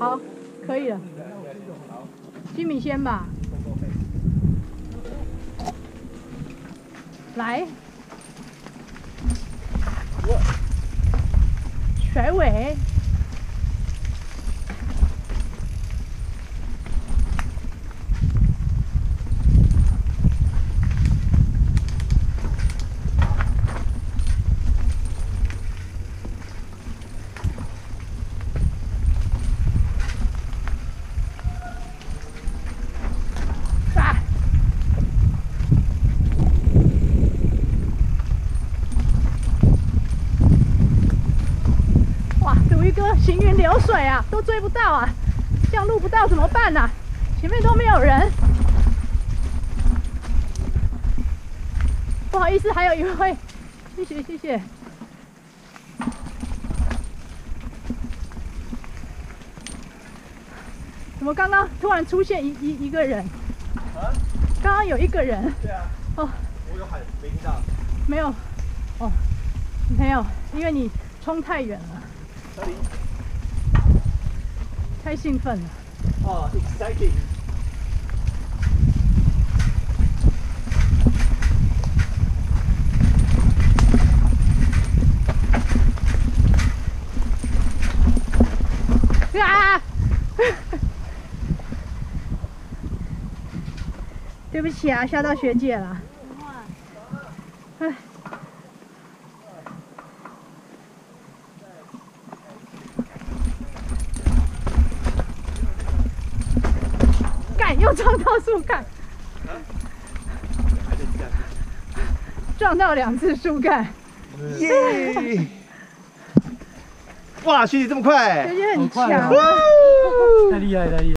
好，可以了。吉米先吧。来。甩尾。行云流水啊，都追不到啊！这样录不到怎么办啊？前面都没有人。不好意思，还有一位，谢谢谢谢。怎么刚刚突然出现一个人？啊？刚刚有一个人。对啊。哦。我有喊，没听到。没有。哦，没有，因为你冲太远了。哪里？太兴奋了！哦 ，exciting！ 啊！对不起啊，吓到学姐了。哎。又撞到树干，撞到2次树干， 耶！哇，学姐这么快， 学姐很强， 太厉害，太厉害。